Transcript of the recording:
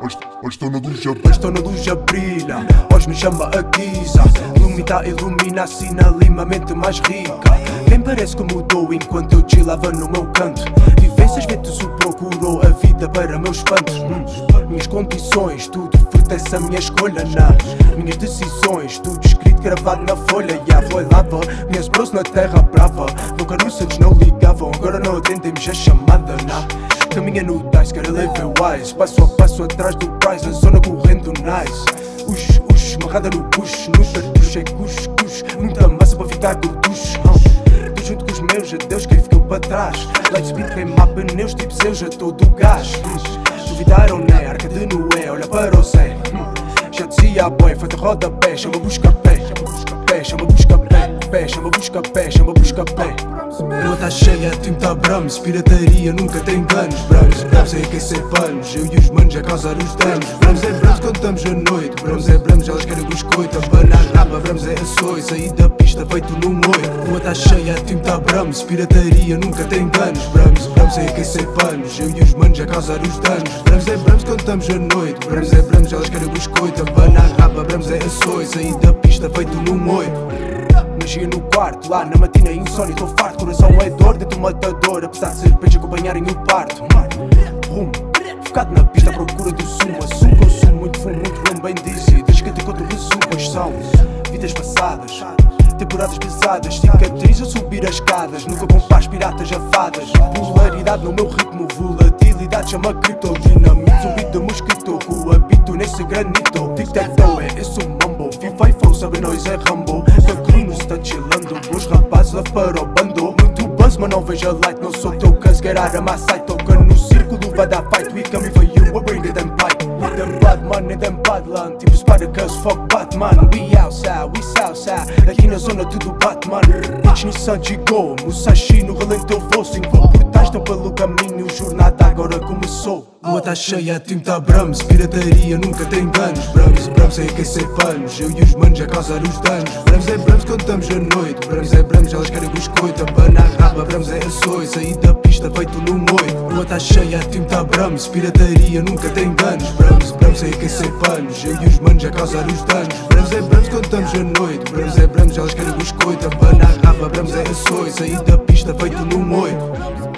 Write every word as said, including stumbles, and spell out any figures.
A estona do Japão, a estona do já brilha, hoje me chama a Giza. Lumita ilumina assim na lima, mente mais rica. Quem parece que mudou enquanto eu chillava no meu canto. Vivências vezes o procurou a vida para meus espantos. Minhas condições, tudo fruto dessa minha escolha. Nas minhas decisões, tudo escrito, gravado na folha. Yeah, foi lava, minhas bros na terra brava. Nunca nos antes não ligavam, agora não atendemos a chamada. Nah. Caminha no dice, quero live wise. Passo a passo atrás do prize, na zona correndo nice. Ush, ush, marrada no bush, no cartucho é cuscuz. Muita massa para ficar gorducho. Tô junto com os meus, adeus, quem ficou para trás. Light speed, queimar pneus, tipo eu já tô do gás. Duvidaram, né? Arca de Noé, olha para o Zé. Já dizia a boy, feita roda-pé, chama busca pé. Pé, chama busca pé, pé, chama busca pé, chama busca pé. Rua tá cheia, tinta Brahms, pirataria nunca tem danos. Brahms, Brahms é aquecer panos, eu e os manos a causar os danos. Brahms é Brahms quando estamos à noite, Brahms é Brahms, elas querem biscoito. Abanar a raba, Brahms é açoite, sair da pista feito no moio. Rua tá cheia, tinta Brahms, pirataria nunca tem danos. Brahms, Brahms é aquecer panos, eu e os manos a causar os danos. Brahms é Brahms quando estamos à noite, Brahms é Brahms, elas querem biscoito. Abanar a raba, Brahms é açoite, sair da pista feito no moio. Magia no quarto, lá na matina insónia, tô farto. Coração é dor dentro do matador, apesar de serpentes acompanharem o parto. Rumo, focado na pista à procura do sumo. Assumo, consumo, muito fumo, muito rumo, bem dizzy. Desde que te conto o resumo, pois são vidas passadas, temporadas pesadas, cicatriz a subir as escadas. Nunca compares piratas a fadas. Polaridade no meu ritmo, volatilidade chama cripto. Dinamite, zumbi de mosquito, coabito nesse granito. Tic-tac-toe, é esse o mambo. Viva e flow, sabe nós é Rambo. Cacruno está chillando, os rapazes lá para o bando. Muito buzz, mas não vejo light. Não sou teu cuz, get out of my sight. Toca no círculo, vai dar fight. We coming for you, we'll bring it and fight. Them bad man, them bad land. Tipo Spider-Cuz, fuck Batman. We outside, we southside. Aqui na zona tudo Batman. Bitch Nissan Chico, Musashi no relento eu vou. Cinco portais estão pelo caminho, jornada agora começou. Rua tá cheia, tinta Brahms, pirataria nunca tem danos. Brahms, Brahms é aquecer panos, eu e os manos a causar os danos. Brahms é Brahms quando estamos à noite, Brahms é Brahms, elas querem biscoito. Abanar a raba, Brahms é açoite, sair da pista feito no moio. Rua tá cheia, tinta Brahms, pirataria nunca tem danos. Brahms, Brahms é aquecer panos, eu e os manos a causar os danos. Brahms é Brahms quando estamos à noite, Brahms é Brahms, elas querem biscoito. Abanar a raba, Brahms é açoite, sair da pista feito no moio.